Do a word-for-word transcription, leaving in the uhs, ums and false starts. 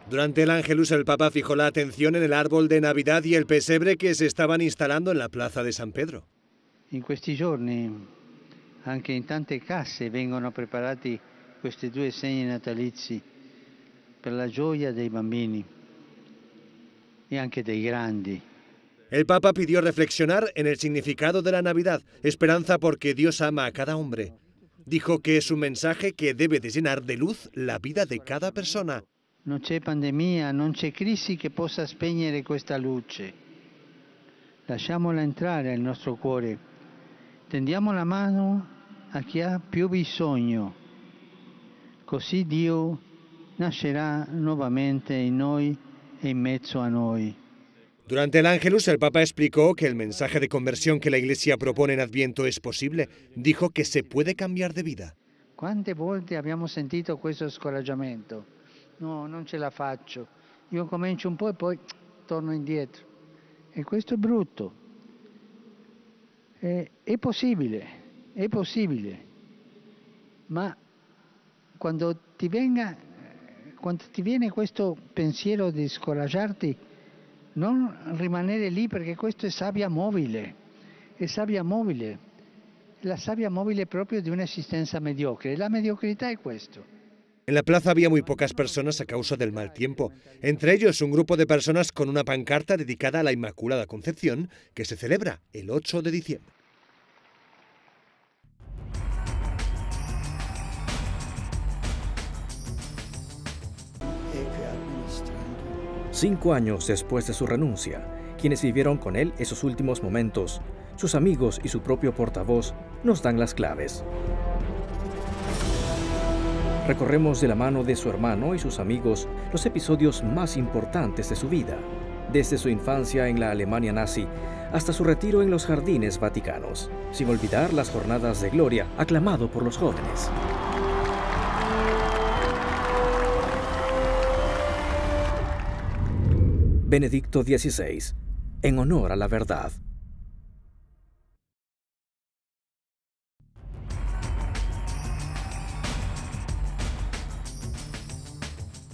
Durante el Ángelus, el Papa fijó la atención en el árbol de Navidad y el pesebre que se estaban instalando en la plaza de San Pedro. In questi giorni anche in tante case vengono preparati questi due segni natalizi per la gioia dei bambini y anche dei grandi. El Papa pidió reflexionar en el significado de la Navidad, esperanza porque Dios ama a cada hombre. Dijo que es un mensaje que debe de llenar de luz la vida de cada persona. Non c'è pandemia, non c'è crisi che possa spegnere questa luce. Lasciamola entrare al nostro cuore. Tendiamo la mano a chi ha più bisogno. Così Dio nascerà nuovamente in noi e in mezzo a noi. Durante el Ángelus, el Papa explicó que el mensaje de conversión que la Iglesia propone en Adviento es posible. Dijo que se puede cambiar de vida. Quante volte abbiamo sentito questo scoraggiamento? No, non ce la faccio. Io comincio un po' e poi torno indietro. E questo è brutto. È, è possibile, è possibile. Ma quando ti venga, quando ti viene questo pensiero di scoraggiarti, non rimanere lì, perché questo è sabbia mobile. È sabbia mobile. La sabbia mobile proprio di un'esistenza mediocre. La mediocrità è questo. En la plaza había muy pocas personas a causa del mal tiempo, entre ellos un grupo de personas con una pancarta dedicada a la Inmaculada Concepción, que se celebra el ocho de diciembre. Cinco años después de su renuncia, quienes vivieron con él esos últimos momentos, sus amigos y su propio portavoz, nos dan las claves. Recorremos de la mano de su hermano y sus amigos los episodios más importantes de su vida, desde su infancia en la Alemania nazi hasta su retiro en los jardines vaticanos, sin olvidar las jornadas de gloria aclamado por los jóvenes. Benedicto dieciséis, en honor a la verdad.